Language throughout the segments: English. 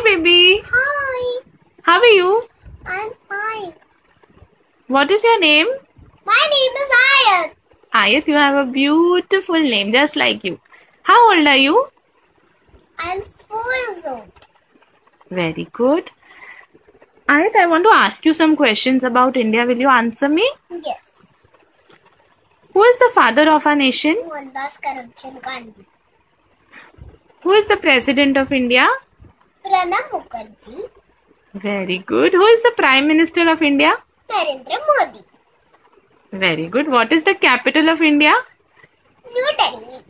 baby. Hi, How are you? I'm fine. What is your name? My name is Ayat. Ayat, you have a beautiful name, just like you. How old are you? I'm 4 years old. Very good. Ayat, I want to ask you some questions about India. Will you answer me? Yes. Who is the father of our nation? Mohandas Karamchand Gandhi. Who is the president of India? Pranab Mukherjee. Very good. Who is the prime minister of India? Narendra Modi. Very good. What is the capital of India? New Delhi.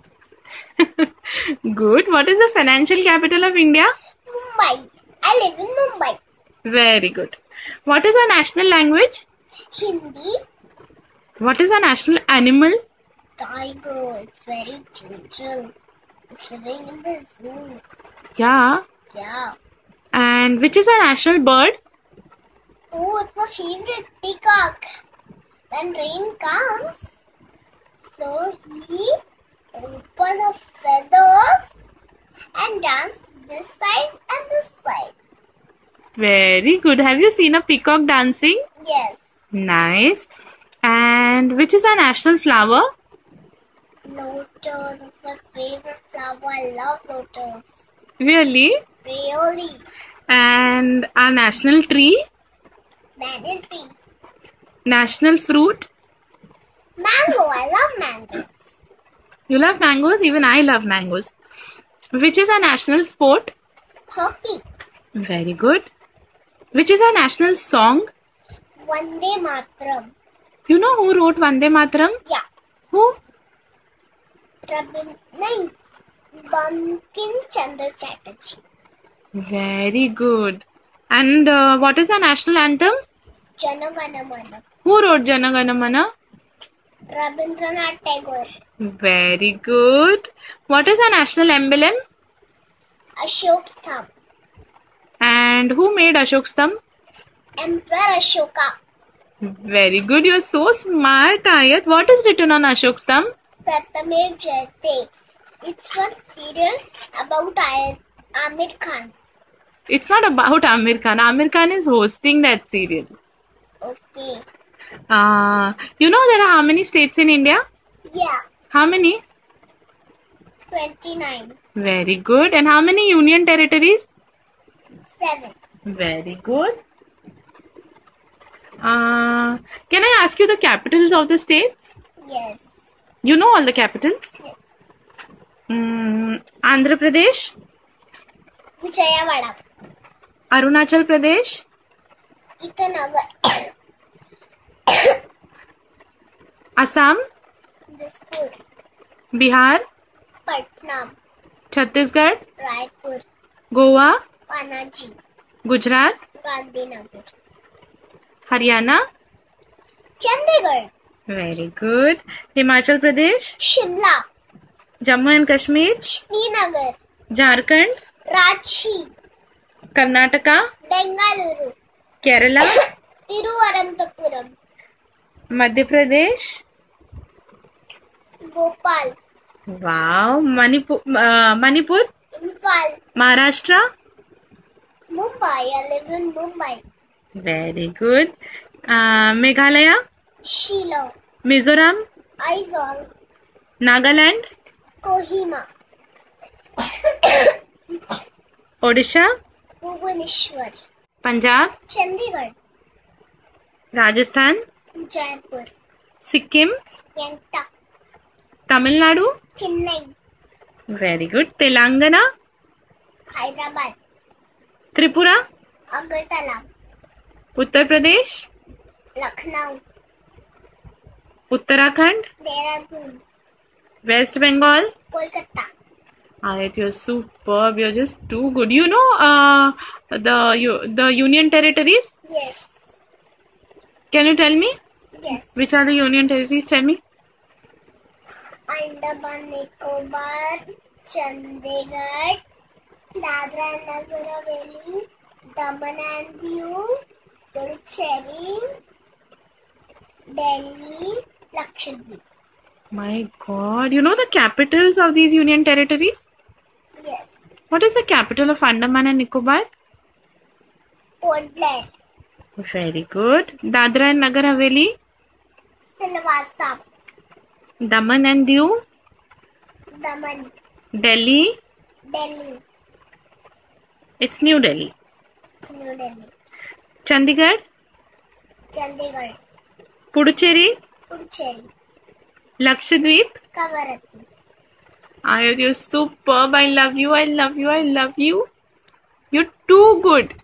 Good. What is the financial capital of India? Mumbai. I live in Mumbai. Very good. What is our national language? Hindi. What is our national animal? Tiger. It's very gentle. It's living in the zoo. Yeah. Yeah. And which is our national bird? Oh, it's my favorite peacock. When rain comes, so he opens the feathers and dances this side and this side. Very good. Have you seen a peacock dancing? Yes. Nice. And which is our national flower? Lotus is my favorite flower. I love lotus. Really? Really. And our national tree? Banyan tree. National fruit? Mango. I love mangoes. You love mangoes? Even I love mangoes. Which is our national sport? Hockey. Very good. Which is our national song? Vande Mataram. You know who wrote Vande Mataram? Yeah. Who? Bankim Chandra Chatterjee. Very good. And what is our national anthem? Jana Gana Mana. Who wrote Jana Gana Mana? Rabindranath Tagore. Very good. What is our national emblem? Ashok Stham. And who made Ashok Stamp? Emperor Ashoka. Very good. You're so smart, Ayat. What is written on Ashok Stamp? Satyamev Jayate. It's one serial about Amir Khan. It's not about Amir Khan. Amir Khan is hosting that serial. Okay. You know there are how many states in India? Yeah. How many? 29. Very good. And how many union territories? 7. Very good. Can I ask you the capitals of the states? Yes. You know all the capitals? Yes. Andhra Pradesh, Vijayawada. Arunachal Pradesh, Itanagar. Assam, Dispur. Bihar, Patna. Chhattisgarh, Raipur. Goa, Panaji. Gujarat, Gandhinagar. Haryana. Chandigarh. Very good. Himachal Pradesh, Shimla. Jammu and Kashmir, Srinagar. Jharkhand, Ranchi. Karnataka, Bengaluru. Kerala, Tiruvaramanthapuram. Madhya Pradesh. Bhopal. Wow. Manipur, Imphal. Maharashtra. Mumbai. I live in Mumbai. Very good. Meghalaya, Shillong. Mizoram, Aizawl. Nagaland, Kohima. Odisha, Bhubaneswar. Punjab, Chandigarh. Rajasthan, Jaipur. Sikkim, Gangtok. Tamil Nadu. Chennai. Very good. Telangana, Hyderabad. Tripura, Agartala. Uttar Pradesh, Lucknow. Uttarakhand, Dehradun. West Bengal. Kolkata. Ayat, you're superb. You're just too good. You know the union territories? Yes. Can you tell me? Yes. Which are the union territories? Tell me. Andaman Nicobar. Chandigarh. Dadra and Nagar Haveli. Daman and Diu. Puducherry. Delhi. Lakshadweep. My God. You know the capitals of these union territories? Yes. What is the capital of Andaman and Nicobar? Port Blair, Very good. Dadra and Nagar Haveli, Silvassa, Daman and Diu, Daman, Delhi. Delhi, It's New Delhi. New Delhi, Chandigarh, Chandigarh, Puducherry, Puducherry, Lakshadweep. Kavaratti. Ayod, you're superb. I love you. I love you. I love you. You're too good.